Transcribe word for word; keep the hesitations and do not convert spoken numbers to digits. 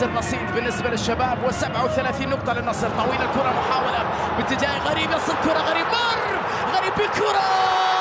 الرصيد بالنسبة للشباب وسبعة وثلاثين نقطة للنصر. طويلة الكرة، محاولة باتجاه غريب، يصل كرة غريب، مر غريب بكرة